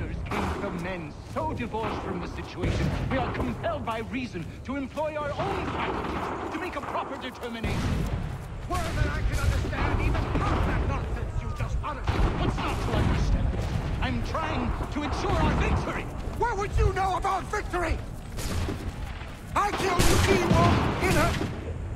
orders came from men so divorced from the situation, we are compelled by reason to employ our own faculties to make a proper determination. Word that I can understand even half that nonsense you just uttered. What's not to understand? I'm trying to ensure our victory! What would you know about victory? I killed Yukimo in a...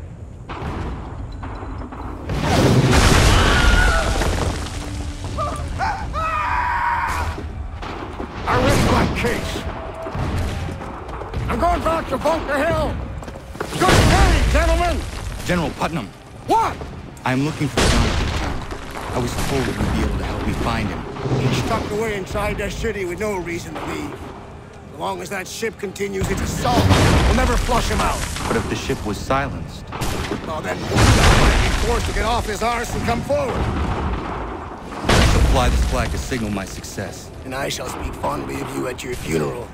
I rest my case. I'm going back to Bunker Hill. Good day, gentlemen! General Putnam. What? I'm looking for John. I was told you'd be able to help me find him. He's tucked away inside the city with no reason to leave. As long as that ship continues its assault, we'll never flush him out. But if the ship was silenced? Well, then one guy might be forced to get off his arse and come forward. I shall fly this flag to signal my success. And I shall speak fondly of you at your funeral.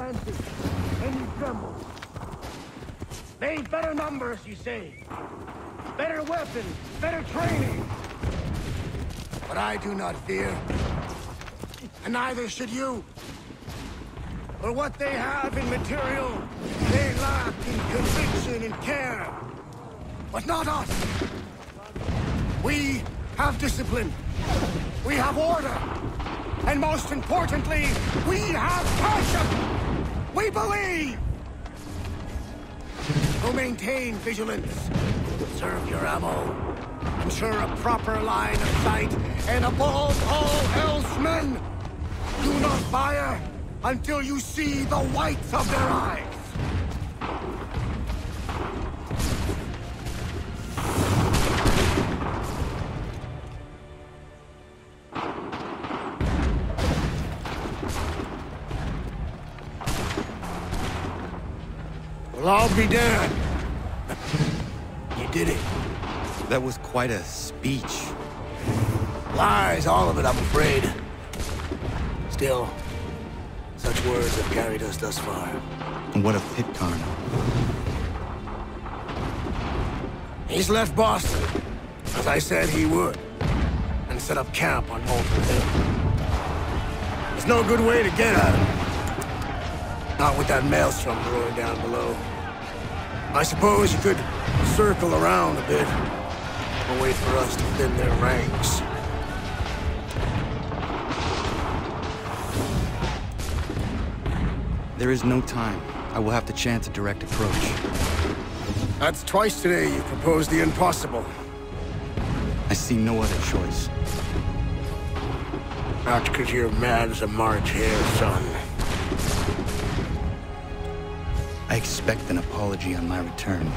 advances, and you tremble. They've better numbers, you say. Better weapons, better training. But I do not fear. And neither should you. For what they have in material, they lack in conviction and care. But not us. We have discipline. We have order. And most importantly, we have passion. We believe. So maintain vigilance. Conserve your ammo. Ensure a proper line of sight. And above all else, men, do not fire until you see the whites of their eyes. Well, I'll be damned. You did it. That was quite a speech. Lies, all of it, I'm afraid. Still, such words have carried us thus far. And what of Pitcairn? He's left Boston, as I said he would, and set up camp on Molten Hill. There's no good way to get at him. Not with that maelstrom roaring down below. I suppose you could circle around a bit, and wait for us to thin their ranks. There is no time. I will have to chance a direct approach. That's twice today you proposed the impossible. I see no other choice. Not because you're mad as a March hare, son. I expect an apology on my return.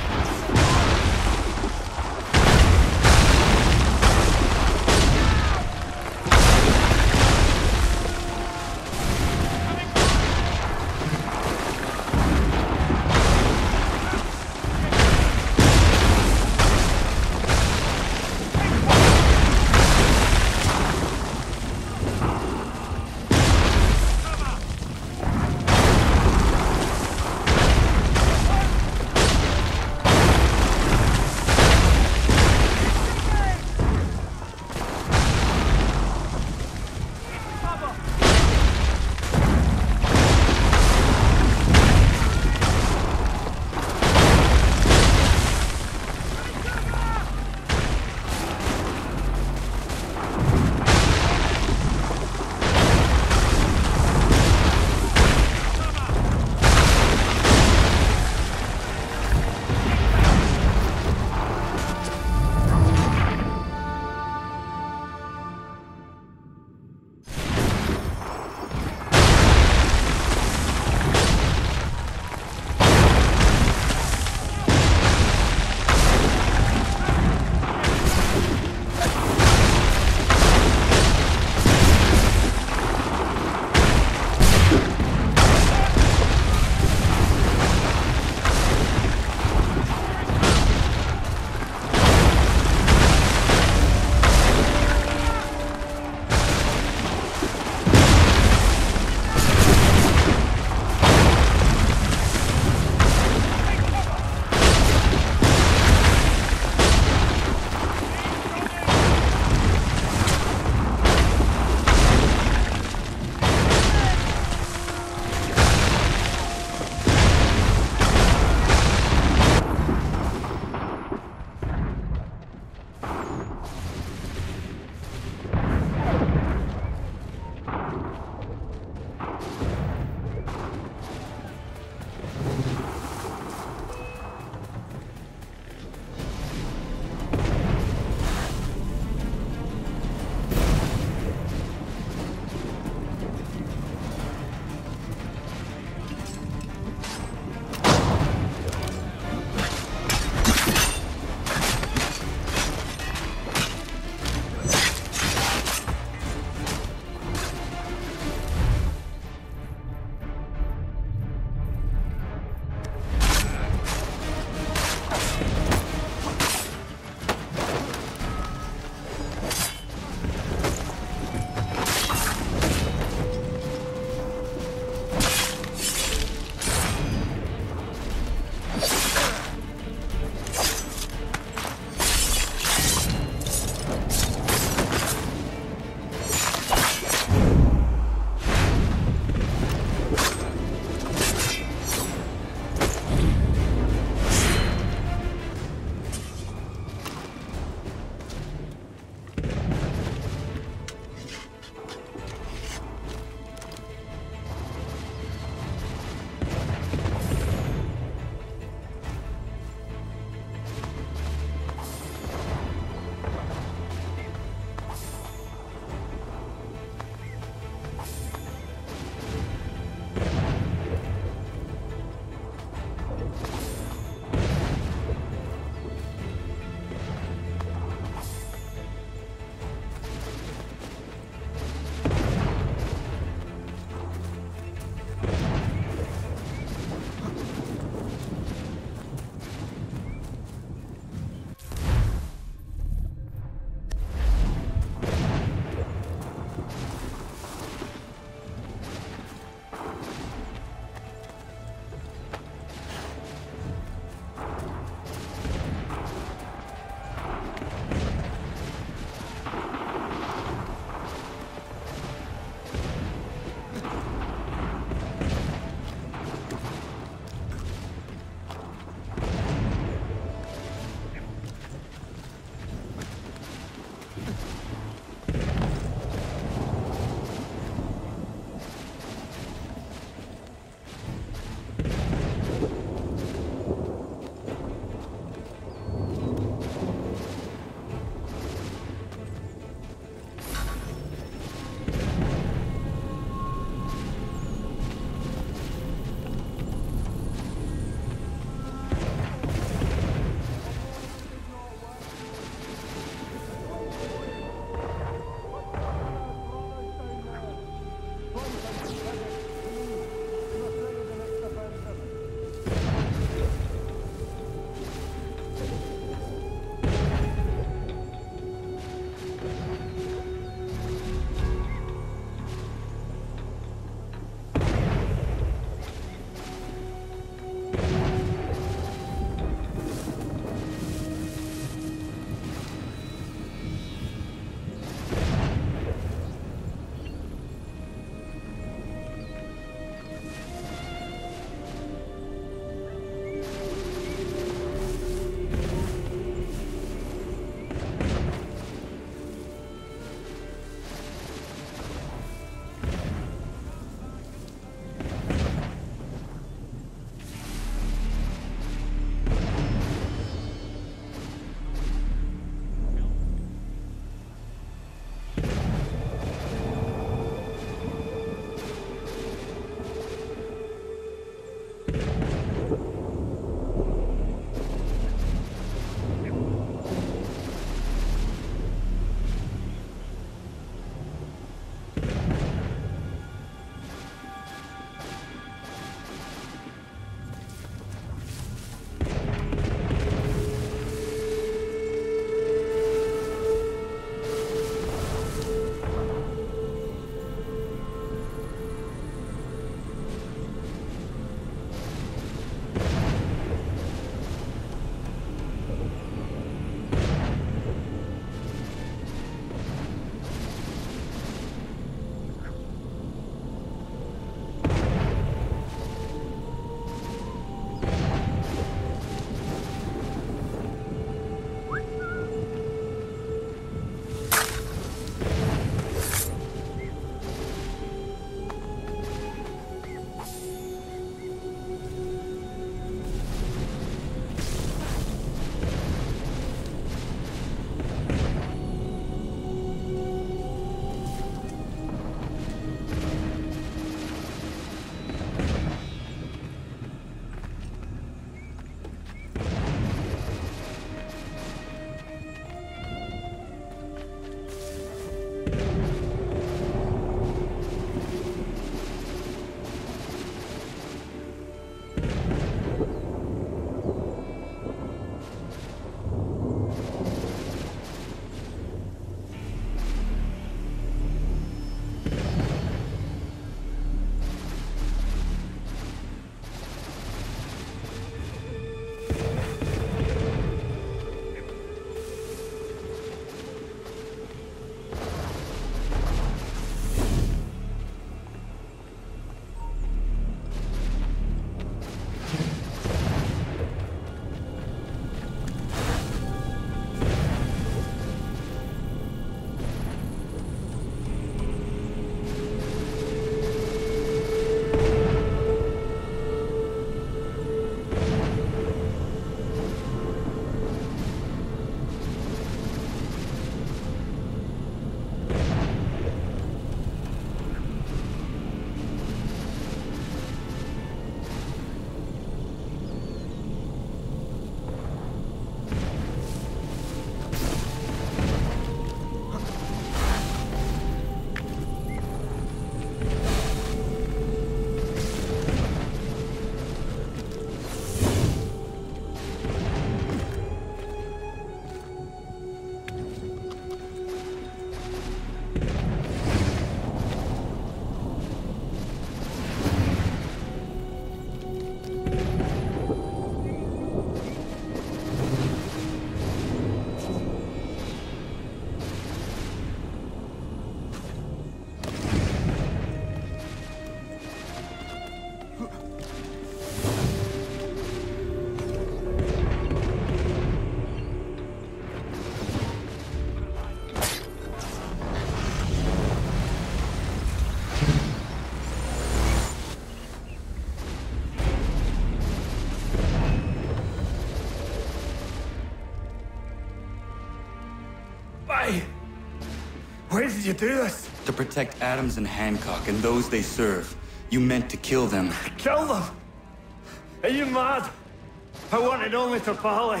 Why? Why did you do this? To protect Adams and Hancock and those they serve. You meant to kill them. Kill them? Are you mad? I wanted only to parley.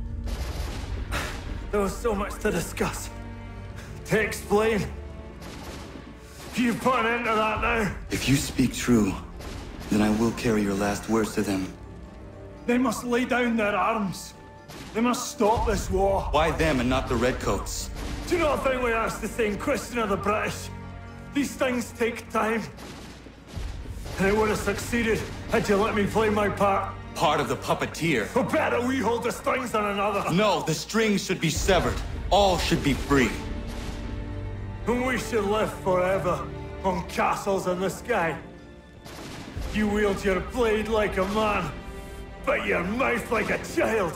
There was so much to discuss, to explain. You put an end to that now. If you speak true, then I will carry your last words to them. They must lay down their arms. They must stop this war. Why them and not the Redcoats? Do you not think we asked the same question of the British? These things take time. And I would have succeeded had you let me play my part. Part of the puppeteer. Or better we hold the strings than another. No, the strings should be severed. All should be free. And we should live forever on castles in the sky. You wield your blade like a man, but your mouth like a child.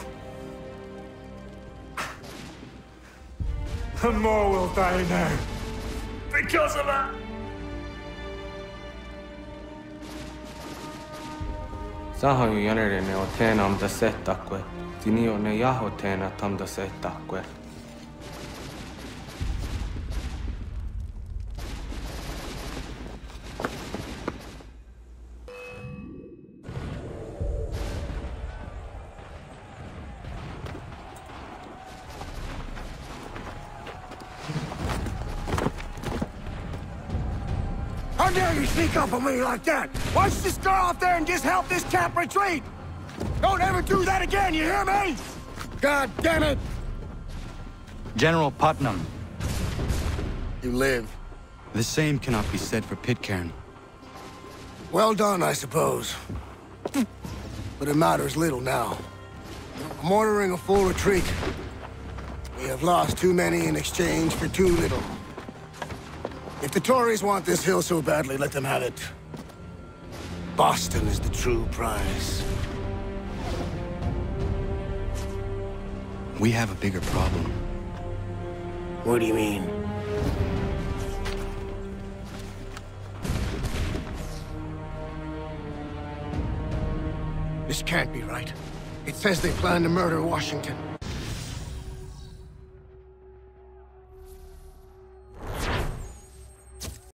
And more will die now. Because of it. Sahoin jänerene o teenam da settakwe. Tini o ne jaho teena tam da settakwe. How dare you sneak up on me like that? Why don't you just go out there and just help this camp retreat? Don't ever do that again, you hear me? God damn it! General Putnam. You live. The same cannot be said for Pitcairn. Well done, I suppose. But it matters little now. I'm ordering a full retreat. We have lost too many in exchange for too little. If the Tories want this hill so badly, let them have it. Boston is the true prize. We have a bigger problem. What do you mean? This can't be right. It says they plan to murder Washington.